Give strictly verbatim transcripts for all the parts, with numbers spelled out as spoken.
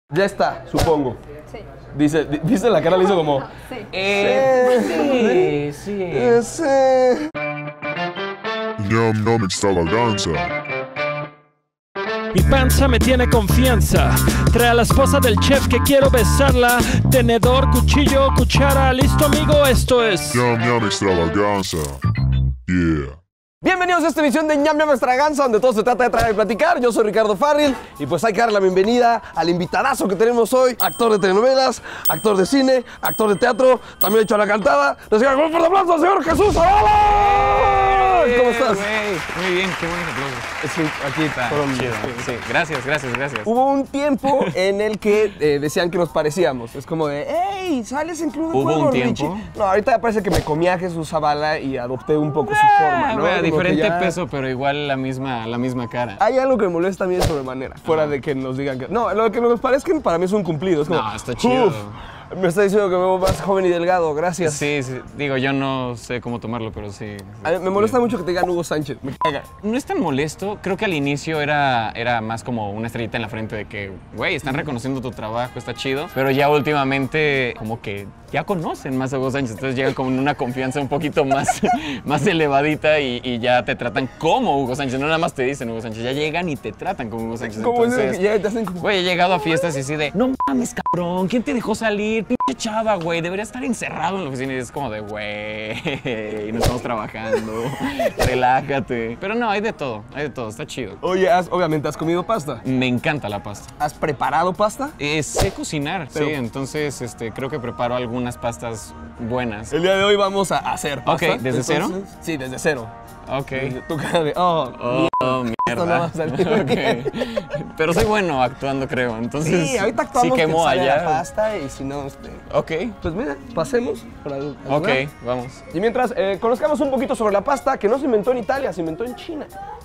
Ya está, supongo. Sí. Dice, dice la cara, le hizo como... Sí. Eh, sí, sí. Eh, sí. Ñam Ñam Extravaganza. Mi panza me tiene confianza. Trae a la esposa del chef que quiero besarla. Tenedor, cuchillo, cuchara. Listo, amigo, esto es Ñam Ñam Extravaganza. Yeah. Bienvenidos a esta emisión de Ñam Ñam Extravaganza, donde todo se trata de traer y platicar. Yo soy Ricardo Farril y pues hay que darle la bienvenida al invitadazo que tenemos hoy. Actor de telenovelas, actor de cine, actor de teatro, también hecho a la cantada. Reciban un fuerte aplauso al señor Jesús Zavala. ¿Cómo estás? Wey, muy bien, qué buen aplauso. Sí, aquí Está fueron- chido. Sí, gracias, gracias, gracias. Hubo un tiempo en el que eh, decían que nos parecíamos. Es como de, hey, ¿sales en Club de ¿Hubo Cuervo, un tiempo? Richie?". No, ahorita me parece que me comí a Jesús Zavala y adopté un poco su Ah, forma, ¿no? güey, Como que diferente ya- peso, pero igual la misma, la misma cara. Hay algo que me molesta a mí de sobremanera, fuera de que nos digan que... No, lo que nos parece que para mí es un cumplido. Es como, No, está chido. "Uf, me está diciendo que me veo más joven y delgado, gracias". Sí, sí, digo, yo no sé cómo tomarlo, pero sí. A mí me molesta mucho que te digan Hugo Sánchez, me caga. No es tan molesto, creo que al inicio era, era más como una estrellita en la frente de que, güey, están reconociendo tu trabajo, está chido, pero ya últimamente como que ya conocen más a Hugo Sánchez, entonces llegan con una confianza un poquito más, más elevadita y, y ya te tratan como Hugo Sánchez, no nada más te dicen Hugo Sánchez, ya llegan y te tratan como Hugo Sánchez. Como es Entonces, que ya te hacen como... güey, he llegado a fiestas y así de, no mames, cabrón, ¿quién te dejó salir? Pinche chava, güey, debería estar encerrado en la oficina y es como de, güey, no estamos trabajando, relájate. Pero no, hay de todo, hay de todo, está chido. Oye, has- obviamente has comido pasta. Me encanta la pasta. ¿Has preparado pasta? Eh, sé cocinar, Pero- sí, entonces este, creo que preparo algunas pastas buenas. El día de hoy vamos a hacer pasta. Ok, ¿desde cero? Entonces, Sí, desde cero. Ok. Desde tu cara de, oh, Oh, esto no va mierda. a salir bien. Ok. Pero soy bueno actuando, creo, entonces Sí, ahorita actuamos sí que quemo sale la allá. pasta y si no, este... Ok, Pues mira, pasemos. Para ok, vamos. Y mientras, eh, conozcamos un poquito sobre la pasta, que no se inventó en Italia, se inventó en China.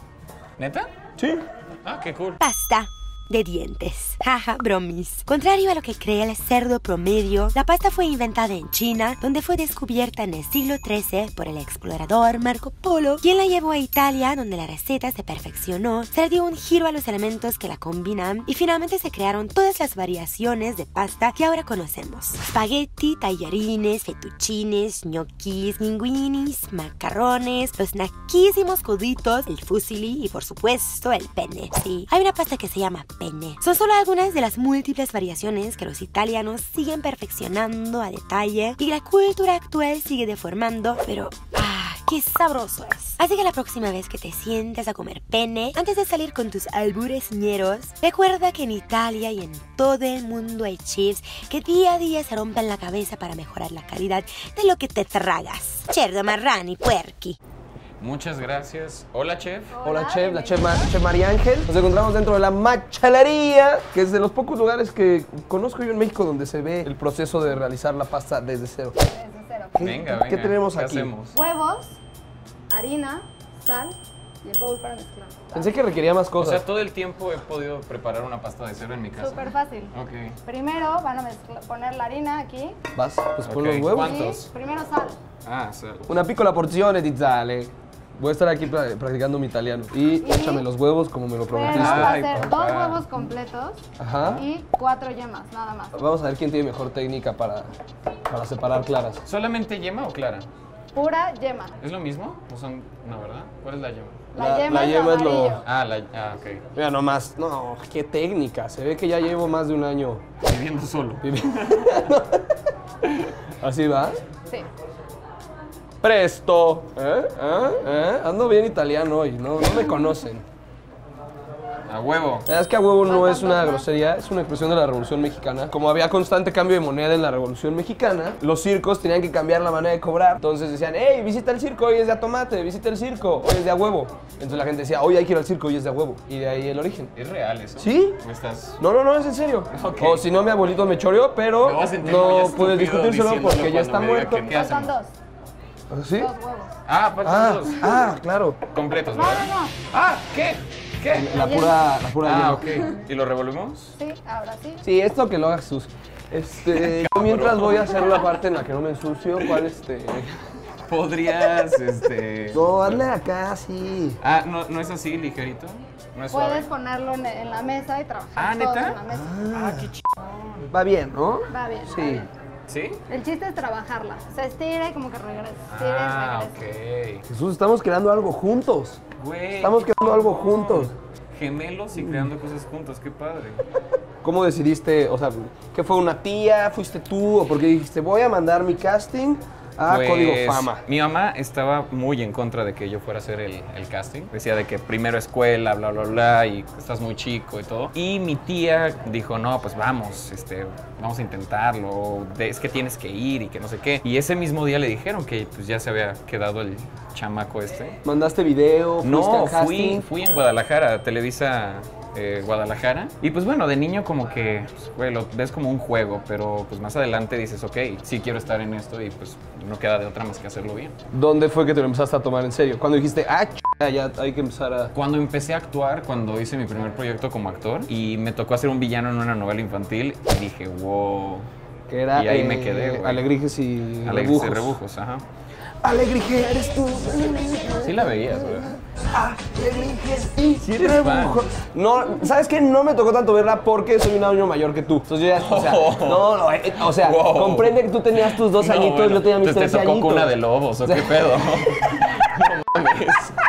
¿Neta? Sí. Ah, qué cool. Pasta de dientes. Jaja, bromis. Contrario a lo que cree el cerdo promedio, la pasta fue inventada en China, donde fue descubierta en el siglo trece por el explorador Marco Polo, quien la llevó a Italia, donde la receta se perfeccionó, se le dio un giro a los elementos que la combinan y finalmente se crearon todas las variaciones de pasta que ahora conocemos. Spaghetti, tallarines, fettuccines, gnocchis, linguinis, macarrones, los naquísimos coditos, el fusilli y por supuesto el penne. Sí, hay una pasta que se llama penne. Son solo algunas de las múltiples variaciones que los italianos siguen perfeccionando a detalle y la cultura actual sigue deformando, pero ¡ah! ¡Qué sabroso es! Así que la próxima vez que te sientes a comer penne, antes de salir con tus albures ñeros, recuerda que en Italia y en todo el mundo hay chefs que día a día se rompen la cabeza para mejorar la calidad de lo que te tragas. Cerdo, marrani, puerqui. Muchas gracias. Hola, chef. Hola, chef, la chef, Ma- chef María Ángel. Nos encontramos dentro de la machalería, que es de los pocos lugares que conozco yo en México donde se ve el proceso de realizar la pasta desde cero. Desde cero. ¿Qué, Venga, qué venga. tenemos ¿Qué aquí? hacemos? Huevos, harina, sal y el bowl para mezclar. Pensé que requería más O cosas. sea, todo el tiempo he podido preparar una pasta de cero en mi casa. Súper fácil. Ok. Primero van a mezcla- poner la harina aquí. Vas, pues pon Ok, los huevos. ¿cuánto? ¿Cuántos? Y primero sal. Ah, sal. Una piccola porzione di sale. Voy a estar aquí pra- practicando mi italiano. Y Y- échame los huevos como me lo Pero prometiste. va a Ay, ser papá. dos huevos completos Ajá. y cuatro yemas, nada más. Vamos a ver quién tiene mejor técnica para, para separar claras. ¿Solamente yema o clara? Pura yema. ¿Es lo mismo? ¿O son...? No, ¿verdad? ¿Cuál es la yema? La, La- yema, la es, yema lo es lo- amarillo. Ah, la... Ah, ok. Mira nomás. No, qué técnica. Se ve que ya llevo más de un año Viviendo solo. viviendo. ¿Así va? Sí. Presto. ¿Eh? ¿Eh? ¿Eh? Ando bien italiano hoy. No, no me conocen. A huevo. ¿Sabes que a huevo no es una Faltan dos más. grosería? Es una expresión de la Revolución Mexicana. Como había constante cambio de moneda en la Revolución Mexicana, los circos tenían que cambiar la manera de cobrar. Entonces decían, hey, visita el circo, hoy es de a tomate, visita el circo, hoy es de a huevo. Entonces la gente decía, hoy hay que ir al circo, hoy es de a huevo. Y de ahí el origen. ¿Es real eso? ¿Sí? ¿Me estás...? No, no, no, es en serio. Ok. O si no, mi abuelito me choreó, pero Me voy a sentir muy no estúpido puedes discutírselo diciéndolo porque ya cuando está me diga muerto. que- ¿Qué Faltan hacemos? dos. ¿Sí? Dos huevos. Ah, faltan Ah, dos. ah, claro. Completos, No, ¿verdad? no, no. Ah, ¿qué? ¿Qué? La pura, la pura Ah, yema. ok. ¿Y lo revolvemos? Sí, ahora sí. Sí, esto que lo haga Jesús. Este, yo mientras voy a hacer la parte en la que no me ensucio, ¿cuál este? Podrías, este... No, hazle acá, sí. Ah, ¿no, ¿no es así, ligerito? ¿No es suave? Puedes ponerlo en, en la mesa y trabajar Ah, todos ¿neta? en la mesa. Ah, qué chido. va bien, ¿no? Va bien, Sí. va bien. ¿Sí? El chiste es trabajarla. O sea, estira y como que regresa. Estira Ah, y regresa. ok. Jesús, estamos creando algo juntos. Güey. Estamos creando algo juntos. Gemelos y creando cosas juntos, qué padre. ¿Cómo decidiste, o sea, qué fue una tía, fuiste tú, o porque dijiste, voy a mandar mi casting a Pues, Código Fama? Mi mamá estaba muy en contra de que yo fuera a hacer el, el casting. Decía de que primero escuela, bla, bla, bla, y estás muy chico y todo. Y mi tía dijo, no, pues vamos, este, vamos a intentarlo. de- Es que tienes que ir y que no sé qué. Y ese mismo día le dijeron que pues, ya se había quedado el chamaco este. ¿Mandaste video? ¿Fuiste No, al casting? fui, fui en Guadalajara, Televisa eh, Guadalajara. Y pues bueno, de niño como que, pues, güey, lo ves como un juego, pero pues más adelante dices, ok, sí quiero estar en esto y pues no queda de otra más que hacerlo bien. ¿Dónde fue que te lo empezaste a tomar en serio? Cuando dijiste, ah, ch... ya hay que empezar a... Cuando empecé a actuar, cuando hice mi primer proyecto como actor y me tocó hacer un villano en una novela infantil, y dije, wow. Que era, Y ahí me eh, quedé, güey. Alegrijes y Alegres Rebujos. y rebujos, ajá. Alegrije, eres tú. Sí la veías, güey. Alegrije y Sí eres fan. Rebujos. No, ¿sabes qué? No me tocó tanto verla porque soy un año mayor que tú. Entonces yo ya, o sea, no, no, eh, o sea, Wow. comprende que tú tenías tus dos No, añitos, bueno, yo tenía mis te- trece Te tocó añitos. Cuna de Lobos, ¿o qué pedo? No mames.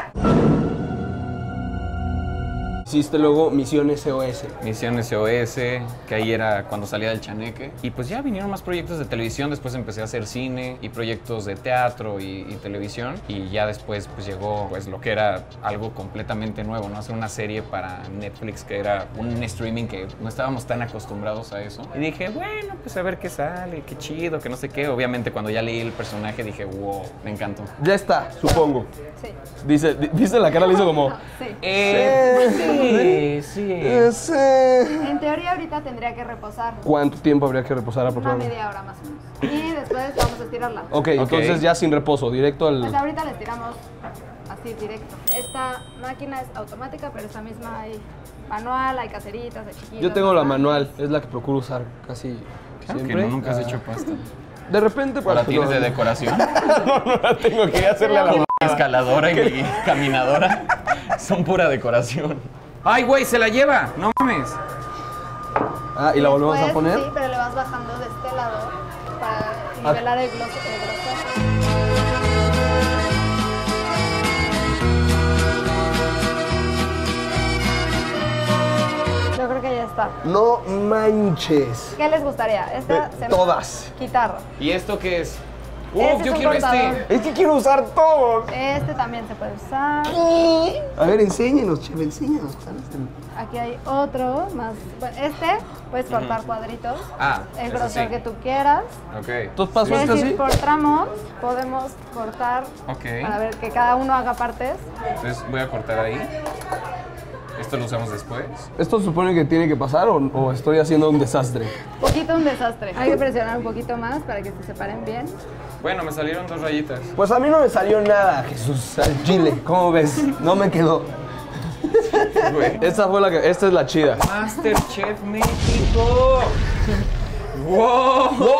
Hiciste luego Misión S O S. Misión S O S, que ahí era cuando salía del chaneque. Y pues ya vinieron más proyectos de televisión, después empecé a hacer cine y proyectos de teatro y, y televisión. Y ya después pues llegó pues lo que era algo completamente nuevo, ¿no? Hacer una serie para Netflix que era un streaming que no estábamos tan acostumbrados a eso. Y dije, bueno, pues a ver qué sale, qué chido, que no sé qué. Obviamente cuando ya leí el personaje dije, wow, me encantó. Ya está, supongo. Sí. Dice, di- dice la cara, le hizo como... Sí. Eh, sí, sí. Ese. En teoría ahorita tendría que reposar ¿Cuánto tiempo habría que reposar una aproximadamente? media hora más o menos. Y después vamos a estirarla. Ok, entonces ya sin reposo, directo al... Pues ahorita la estiramos así directo. Esta máquina es automática, pero esta misma hay manual, hay caseritas, hay chiquitas. Yo tengo la más manual, grandes. es la que procuro usar casi Claro que siempre. no, nunca has Ah, hecho pasta. De repente, ¿O pues, la tienes no, de no, decoración? no la tengo que hacerle a la... Mi escaladora y mi caminadora son pura decoración. ¡Ay, güey, se la lleva! ¡No mames! Ah, ¿y la volvemos a Después, poner? Sí, pero le vas bajando de este lado para Ah. nivelar el gloss- el grosor. Yo creo que ya está. No manches. ¿Qué les gustaría? Esta Eh, se todas. Guitarra. ¿Y esto qué es? ¡Uf, Este es yo un quiero cortador. este! Es que quiero usar todo. Este también se puede usar. A ver, enséñenos, chef, enséñanos. Aquí hay otro más. Bueno, este puedes cortar cuadritos. Ah, El ese grosor sí. que tú quieras. Ok. Entonces paso Es este decir, así. por tramos podemos cortar Ok. para ver que cada uno haga partes. Entonces voy a cortar ahí. Esto lo usamos después. ¿Esto supone que tiene que pasar o, o estoy haciendo un desastre? Poquito un desastre. Hay que presionar un poquito más para que se separen bien. Bueno, me salieron dos rayitas. Pues a mí no me salió nada, Jesús, al chile. ¿Cómo ves? No me quedó. Güey. Esta fue la que, esta es la chida. Masterchef México. ¡Wow! ¡Wow!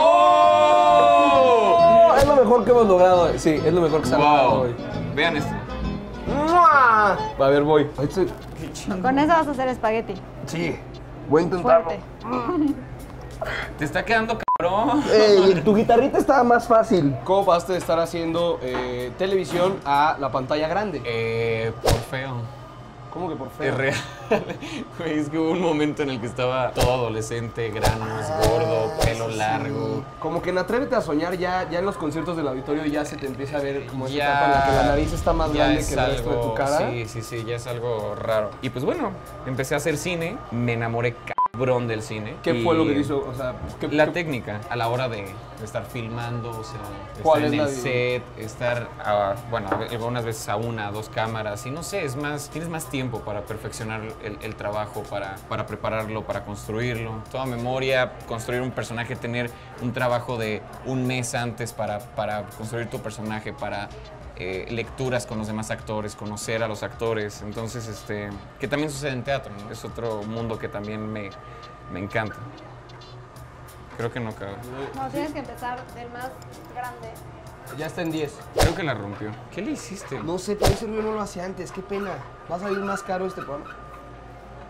Oh, es lo mejor que hemos logrado hoy. Sí, es lo mejor que se ha logrado ¡Wow! hoy. Vean esto. ¡Mua! A ver, voy. Este- Con eso vas a hacer espagueti. Sí, voy a intentarlo. Fuerte. Te está quedando cabrón. Ey, tu guitarrita estaba más fácil. ¿Cómo pasaste de estar haciendo eh, televisión a la pantalla grande? Eh, por feo. ¿Cómo que por feo? Es real. Güey, es que hubo un momento en el que estaba todo adolescente, granos, gordo, pelo largo. Como que en Atrévete a Soñar ya, ya en los conciertos del auditorio ya se te empieza a ver como esa Ya- etapa en la que la nariz está más ya grande es que el resto de tu algo- cara. Sí, sí, sí, ya es algo raro. Y pues bueno, empecé a hacer cine, me enamoré cabrón del cine. ¿Qué y fue lo que hizo? O sea, ¿qué, La qué- técnica a la hora de, de estar filmando, o sea, ¿Cuál estar en es el la set, estar, a- bueno, a ve- algunas veces a una, a dos cámaras, y no sé, es más, tienes más tiempo para perfeccionar el, el trabajo, para, para prepararlo, para construirlo. Toda memoria, construir un personaje, tener un trabajo de un mes antes para, para construir tu personaje, para eh, lecturas con los demás actores, conocer a los actores. Entonces, este, que también sucede en teatro, ¿no? Es otro mundo que también me, me encanta. Creo que no cabe. No, tienes que empezar del más grande. Ya está en diez. Creo que la rompió. ¿Qué le hiciste? No sé, pero ese ruido no lo hacía antes. Qué pena. Va a salir más caro este programa.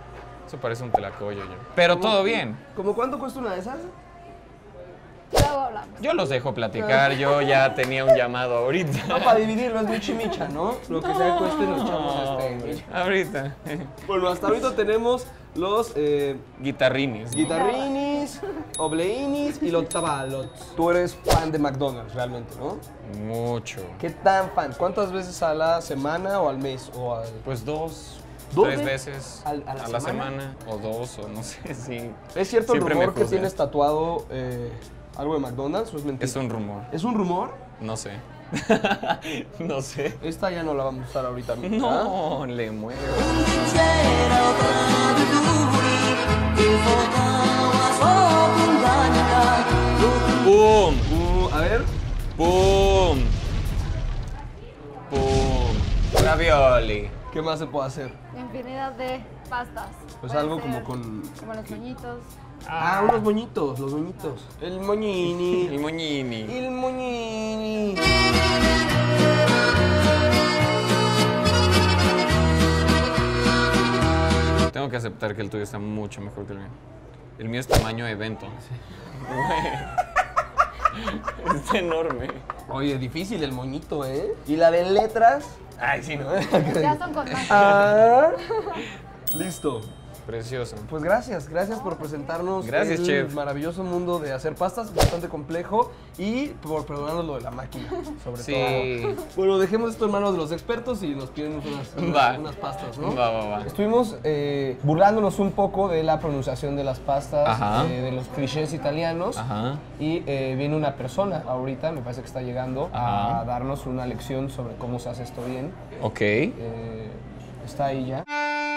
Eso parece un tlacoyo yo. Pero todo bien. ¿Cómo cuánto cuesta una de esas? Luego hablamos. Yo los dejo platicar, yo ya tenía un llamado ahorita. No, para dividirlo es michi micha, ¿no? Lo que sea cueste nos echamos este. Ahorita. Bueno, hasta ahorita tenemos los eh, Guitarrinis. ¿no? guitarrinis, obleinis y los tabalots. Tú eres fan de McDonald's realmente, ¿no? Mucho. ¿Qué tan fan? ¿Cuántas veces a la semana o al mes? O al... Pues dos, ¿Dos tres veces? veces ¿Al- a la la semana? semana? O dos, o no sé, sí. ¿Es cierto el Siempre me rumor que juzgan. tienes tatuado eh, algo de McDonald's o es mentira? Es un rumor. ¿Es un rumor? No sé. No sé. Esta ya no la vamos a usar ahorita mismo. No, le muero. ¡Pum! Uh, a ver. ¡Pum! ¡Pum! Ravioli. ¿Qué más se puede hacer? Infinidad de pastas. Pues Puede algo ser como con... Como los moñitos. Ah, unos moñitos, los moñitos. El moñini. El moñini. El moñini. Tengo que aceptar que el tuyo está mucho mejor que el mío. El mío es tamaño evento. Güey. Es enorme. Oye, difícil el moñito, ¿eh? ¿Y la de letras? Ay, sí, ¿no? Ya son con más. Ah, listo. Precioso. Pues gracias, gracias por presentarnos Gracias, el chef. maravilloso mundo de hacer pastas, bastante complejo, y por perdonarnos lo de la máquina, sobre Sí. todo. Bueno, dejemos esto en manos de los expertos y nos piden unas, unas, Va. unas pastas, ¿no? Va, va, va. Estuvimos eh, burlándonos un poco de la pronunciación de las pastas, Ajá. eh, de los clichés italianos, Ajá. y eh, viene una persona ahorita, me parece que está llegando, a Ajá. darnos una lección sobre cómo se hace esto bien. Ok. Eh, está ahí ya.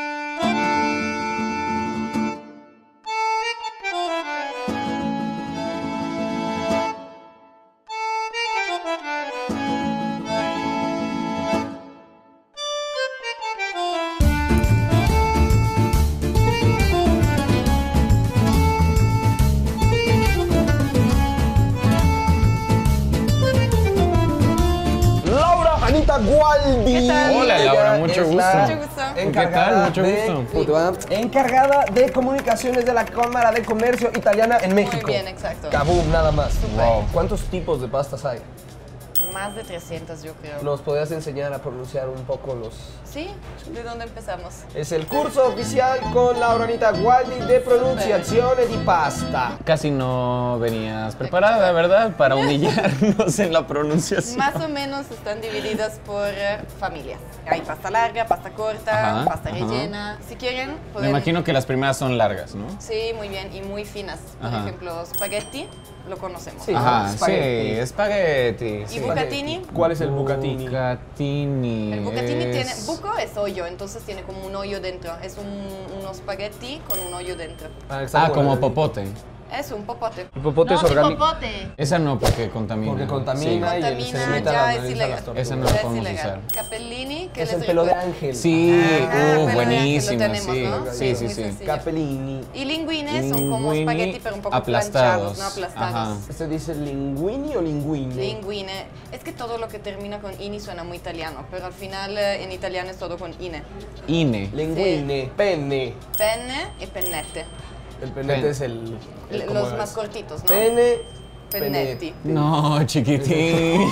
Anita Gualdi. ¿Qué tal? Hola, Ella Laura, mucho es la gusto. Mucho gusto. Encargada ¿Qué tal? Mucho de- gusto. ¿Cómo te va? Encargada de comunicaciones de la Cámara de Comercio Italiana en México. bien, exacto. Kaboom, nada más. Súper. Wow. ¿Cuántos tipos de pastas hay? Más de trescientos, yo creo. ¿Nos podrías enseñar a pronunciar un poco los...? ¿Sí? ¿De dónde empezamos? Es el curso oficial con Laura Anita Gualdi de pronunciaciones y pasta. Casi no venías preparada, ¿verdad? Para humillarnos en la pronunciación. Más o menos están divididas por eh, familias. Hay pasta larga, pasta corta, Ajá, pasta ajá. rellena. Si quieren, Me pueden... imagino que las primeras son largas, ¿no? Sí, muy bien, y muy finas. Por Ajá. ejemplo, spaghetti, lo conocemos. Sí. Ajá, Espagueti. sí, espagueti. ¿Y sí. bucatini? ¿Cuál es el bucatini? Bucatini. El bucatini es- tiene... Buco es hoyo, entonces tiene como un hoyo dentro. Es un, unos spaghetti con un hoyo dentro. está Ah, como bueno. popote. Es un popote. El popote es orgánico. popote. Esa no, porque contamina. Porque contamina Sí. y el Contamina, sedimenta ya la es nariz a ilegal. las tortugas. Esa no Ya la es podemos ilegal. usar. Capellini, que Es les el pelo de recuerda- ángel. Sí, Ah, uh, pelo de ángel, lo buenísimo, tenemos, sí. ¿no? Sí, Sí, sí, muy sí. sencillo. Capellini. Y linguines son como Linguini espagueti, pero un poco aplastados. planchados, no aplastados. Ajá. ¿Este dice linguini o linguini? Linguine. Es que todo lo que termina con ini suena muy italiano, pero al final eh, en italiano es todo con ine. Ine. Linguine. Penne. Penne y pennette. El pennete Pen- es el... el- L- ¿cómo Los es? más cortitos, ¿no? Pene. Pennetti. No, chiquitín.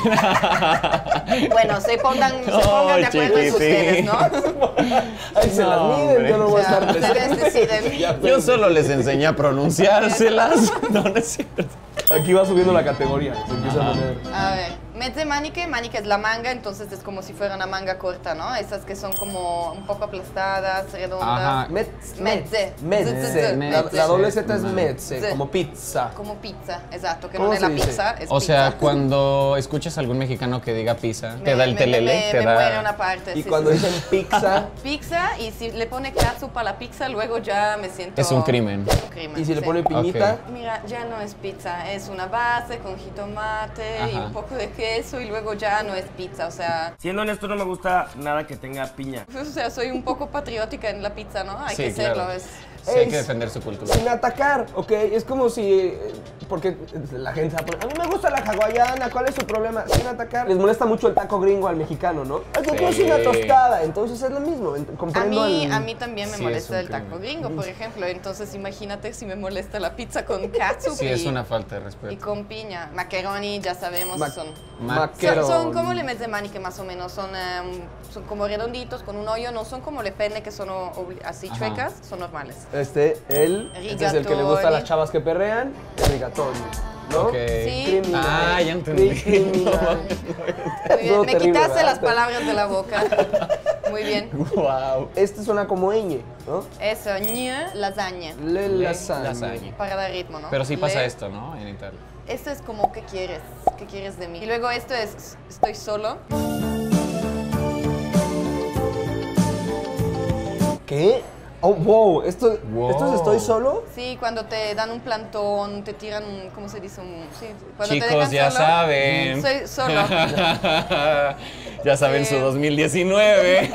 Bueno, se pongan, se No, pongan de acuerdo chiquitín. ustedes, ¿no? Ahí se No, las miden, hombre. yo no voy a Ya, estar ustedes presente. deciden. Ya, Yo solo les enseñé a pronunciárselas. No, no es cierto. Aquí va subiendo la categoría. Se empieza a poner... A ver, mezze maniche, maniche es la manga, entonces es como si fuera una manga corta, ¿no? Esas que son como un poco aplastadas, redondas. Ajá. Mezze. Mezze. Mezze. Mezze. La, la doble Z es Mezze. mezze, como pizza. Como pizza, exacto, que ¿Cómo no es se la dice? pizza, es O sea, pizza. cuando escuchas a algún mexicano que diga pizza, te Me- da el me- telele, me, te me da... muere una parte. Y sí, cuando sí. dicen pizza, Pizza, y si le pone catsup a la pizza, luego ya me siento... Es un crimen. Un crimen, y si le sí. pone piñita, Mira, ya no es pizza, es una base con jitomate y Ajá. un poco de queso y luego ya no es pizza, o sea... Siendo honesto, no me gusta nada que tenga piña. O sea, soy un poco patriótica en la pizza, ¿no? Hay Sí, que serlo. claro. Es... Sí, hay que defender su cultura. Sin atacar, ¿ok? Es como si... eh, Porque la gente se va a poner, a mí me gusta la hawaiana, ¿cuál es su problema? Sin atacar. Les molesta mucho el taco gringo al mexicano, ¿no? Es que quiero Sí. una tostada, entonces es lo mismo. ent- A Comprendo mí, al- a mí también me Sí, molesta es el un taco crimen. gringo, por ejemplo. Entonces imagínate si me molesta la pizza con catsup Sí, y, es una falta de y respeto. con piña. Macaroni, ya sabemos, Ma- son... Ma- Maquero. Son, son como le de manique más o menos, son, em, son como redonditos con un hoyo, no son como le penne que son o- obli- así Ajá. chuecas, son normales. Este, él, este es el que le gusta a las chavas que perrean, el rigatoni, ¿no? Ok. Sí. Criminal. Ah, ya entendí. Criminal. Muy bien, Todo me terrible, quitaste ¿verdad? las palabras de la boca. Muy bien. Wow. Este suena como ñ, ¿no? Eso, ñe, lasaña, Le Le- lasagne. lasagne. para dar ritmo, ¿no? Pero sí pasa Le- esto, ¿no? En Italia. Esto es como, ¿qué quieres? ¿Qué quieres de mí? Y luego esto es, estoy solo. ¿Qué? Oh, wow, esto, Wow. ¿esto es Estoy Solo? Sí, cuando te dan un plantón, te tiran, un- ¿cómo se dice? Un, sí, cuando te Chicos, dejan ya solo, saben. Soy solo. Ya saben Sí. su dos mil diecinueve.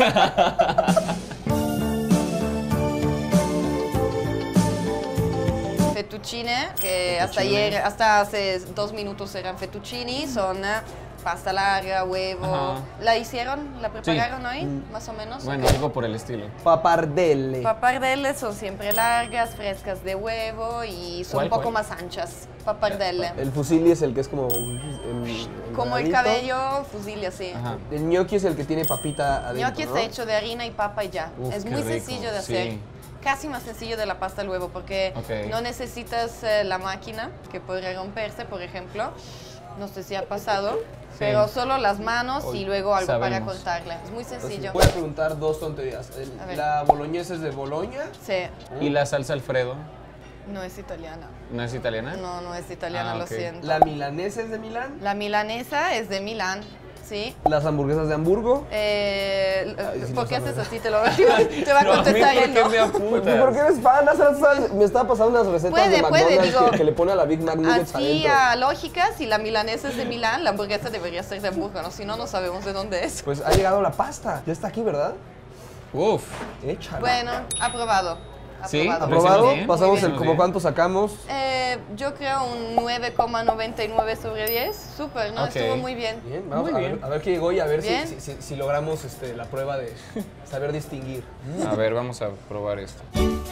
Fettuccine, que hasta ayer, hasta hace dos minutos eran fettuccini, son eh, pasta larga, huevo. Ajá. ¿La hicieron? ¿La prepararon hoy? Más o menos. Bueno, Ok. algo por el estilo. Papardelle. Papardeles son siempre largas, frescas de huevo y son ¿Cuál, un poco cuál? más anchas. Papardelle. El fusilli es el que es como... el- Como el enredadito. cabello, fusil así. Ajá. El gnocchi es el que tiene papita adentro, Gnocchi ¿no? está hecho de harina y papa y ya. Uf, es qué muy rico, sencillo de sí. hacer. Casi más sencillo de la pasta al huevo porque Ok. no necesitas eh, la máquina que podría romperse, por ejemplo. No sé si ha pasado, pero solo las manos y luego algo para sabemos. cortarle. Es muy Entonces, sencillo. voy a preguntar dos tonterías. El- A ver. ¿La boloñesa es de Boloña? Sí, ¿Y la salsa Alfredo? no es italiana. ¿No es italiana? No, no es italiana, Ah, lo ok. siento. ¿La milanesa es de Milán? La milanesa es de Milán, ¿sí? ¿Las hamburguesas de Hamburgo? Eh, Ay, sí ¿Por lo qué sabes. haces así? Te, lo, te va a No, a mí, contestar ¿por él, qué ¿no? me apuntas? ¿Por qué eres fan? Hace rato estaba- me estaba pasando unas recetas Puede, de puede, McDonald's digo, que, que le pone a la Big Mac Nuggets Así adentro. a lógica, si la milanesa es de Milán, la hamburguesa debería ser de Hamburgo, ¿no? Si no, no sabemos de dónde es. Pues ha llegado la pasta. Ya está aquí, ¿verdad? Uf. Échala. Bueno, aprobado. ¿Sí? Aprobado. ¿Lo hicimos ¿Aprobado? bien? Pasamos Muy el bien. como cuánto sacamos. Eh, yo creo un nueve coma noventa y nueve sobre diez. Súper, ¿no? Ok. Estuvo muy bien. Bien, vamos Muy a, bien. Ver, a ver qué llegó y a ver si, Bien. si, si- si logramos este, la prueba de saber distinguir. A ver, vamos a probar esto.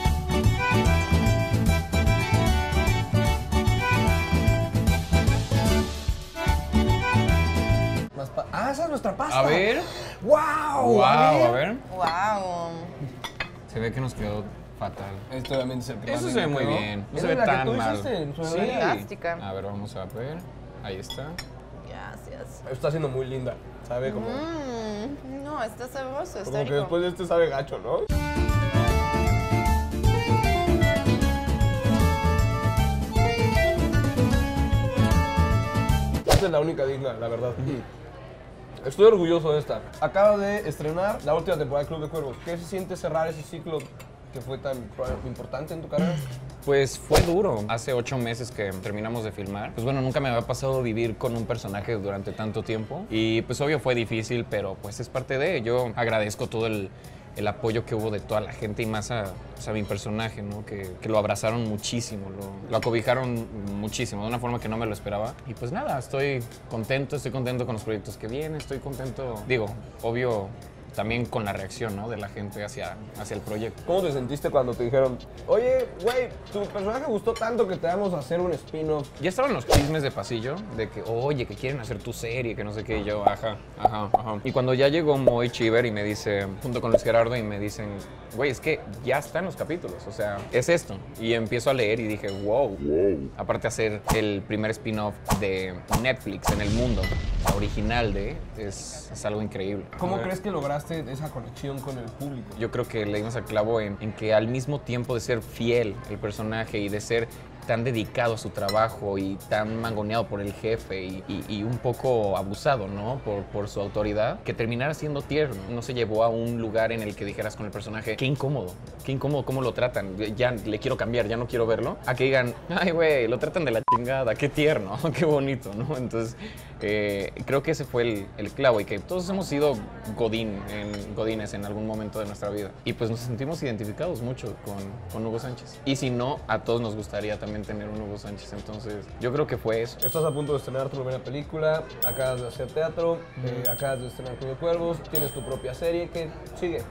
Más pa- ah, esa es nuestra pasta. A ver. ¡Wow! Wow, a ver. Wow. Se ve que nos quedó fatal. Este obviamente es el que más Eso me se ve muy quedó. bien. No ¿Esa se ve es la que tan tú mal. hiciste en su Sí. bebé? Fantástica. A ver, vamos a ver. Ahí está. Gracias. Está siendo muy linda. Sabe como, Mm, no, está sabroso, está como que rico. después de este sabe gacho, ¿no? Esta es la única digna, la verdad. Estoy orgulloso de esta. Acaba de estrenar la última temporada de Club de Cuervos. ¿Qué se siente cerrar ese ciclo que fue tan importante en tu carrera? Pues fue duro. Hace ocho meses que terminamos de filmar. Pues bueno, nunca me había pasado vivir con un personaje durante tanto tiempo. Y pues obvio fue difícil, pero pues es parte de. Yo agradezco todo el, el apoyo que hubo de toda la gente y más a, pues, a mi personaje, ¿no? Que, que lo abrazaron muchísimo, lo, lo acobijaron muchísimo, de una forma que no me lo esperaba. Y pues nada, estoy contento, estoy contento con los proyectos que vienen, estoy contento, digo, obvio, también con la reacción, ¿no? De la gente hacia, hacia el proyecto. ¿Cómo te sentiste cuando te dijeron, oye, güey, tu personaje gustó tanto que te vamos a hacer un spin-off? Ya estaban los chismes de pasillo de que, oye, que quieren hacer tu serie, que no sé qué, y yo, ajá, ajá, ajá. Y cuando ya llegó Moy Chiver y me dice, junto con Luis Gerardo, y me dicen, güey, es que ya están los capítulos, o sea, es esto. Y empiezo a leer y dije, wow. Aparte hacer el primer spin-off de Netflix en el mundo, la original de, es, es algo increíble. ¿Cómo Eh, crees que lograste esa conexión con el público? Yo creo que le dimos al clavo en, en que al mismo tiempo de ser fiel el personaje y de ser tan dedicado a su trabajo y tan mangoneado por el jefe y, y, y un poco abusado, ¿no? Por, por su autoridad, que terminara siendo tierno. No se llevó a un lugar en el que dijeras con el personaje, qué incómodo, qué incómodo cómo lo tratan, ya le quiero cambiar, ya no quiero verlo. A que digan, ay, güey, lo tratan de la chingada, qué tierno, qué bonito, ¿no? Entonces, eh, creo que ese fue el, el clavo y que todos hemos sido godín, en, godines en algún momento de nuestra vida. Y pues nos sentimos identificados mucho con, con Hugo Sánchez. Y si no, a todos nos gustaría también tener un Hugo Sánchez. Entonces, yo creo que fue eso. Estás a punto de estrenar tu primera película, acabas de hacer teatro, eh, acabas de estrenar Club de Cuervos, tienes tu propia serie, ¿qué sigue?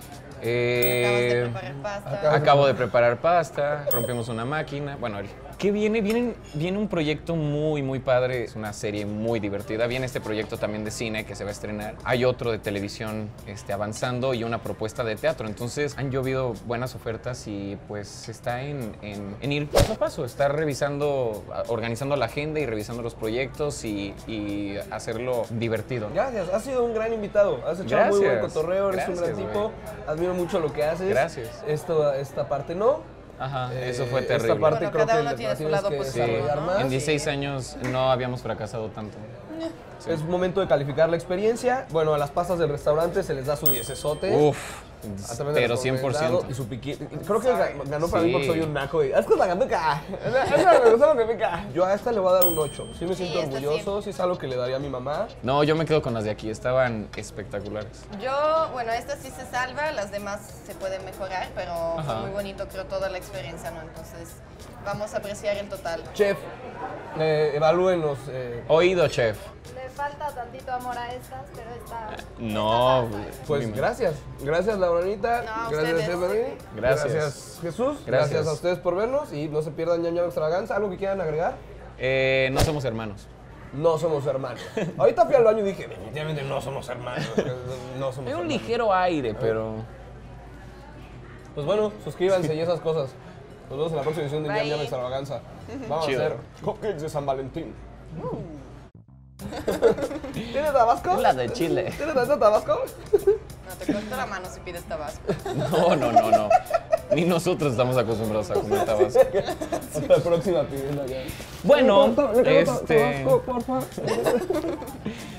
Eh, Acabas de preparar pasta. Acabo de preparar pasta, rompimos una máquina. Bueno, ¿qué viene? Viene, viene un proyecto muy, muy padre. Es una serie muy divertida. Viene este proyecto también de cine que se va a estrenar. Hay otro de televisión este, avanzando y una propuesta de teatro. Entonces han llovido buenas ofertas y pues está en, en, en ir paso a paso. Estar revisando, organizando la agenda y revisando los proyectos y, y hacerlo divertido. Gracias, has sido un gran invitado. Has echado Gracias. muy buen cotorreo, eres Gracias, un gran tipo. güey. Admiro mucho lo que haces. Gracias. Esto, esta parte no. Ajá, Eh, eso fue esta terrible. parte Bueno, creo cada que uno la tiene su tienes lado que positivo, desarrollar ¿no? más. En dieciséis años no habíamos fracasado tanto. Sí. Es momento de calificar la experiencia. Bueno, a las pastas del restaurante se les da su diecesote. Uf, A través de pero lo cien por recomendado ciento. Y su piqui... Creo que ga- ganó para mí Sí. porque soy un naco. Y... Es que la pica. Es me gusta lo que pica. Yo a esta le voy a dar un ocho. Sí me siento esta sí. orgulloso. Sí es algo que le daría a mi mamá. No, yo me quedo con las de aquí, estaban espectaculares. Yo, bueno, esta sí se salva, las demás se pueden mejorar, pero Ajá. fue muy bonito, creo, toda la experiencia, ¿no? Entonces, vamos a apreciar el total. Chef, eh, evalúenos. Eh, Oído, chef. Le falta tantito amor a estas, pero está... No, está salva. pues mi- gracias. Gracias, Lauranita. No, a gracias, ustedes. Stephanie. Gracias. Jesús. Gracias. Gracias. a ustedes por vernos. Y no se pierdan Ñam Ñam Extravaganza. ¿Algo que quieran agregar? Eh, no somos hermanos. No somos hermanos. Ahorita fui al baño y dije, definitivamente no somos hermanos. No somos Hay un hermanos. ligero aire, pero... Pues bueno, suscríbanse y esas cosas. Nos vemos en la próxima edición de Ñam Bye. Ñam Extravaganza. Vamos Chido. a hacer cupcakes de San Valentín. ¿Tienes tabasco? Es la de Chile. ¿Tienes tanta tabasco? No, te corto la mano si pides tabasco. No, no, no, no. Ni nosotros estamos acostumbrados a comer tabasco. Hasta la próxima pidiendo ya. Bueno, Me corto, me corto este... tabasco, porfa.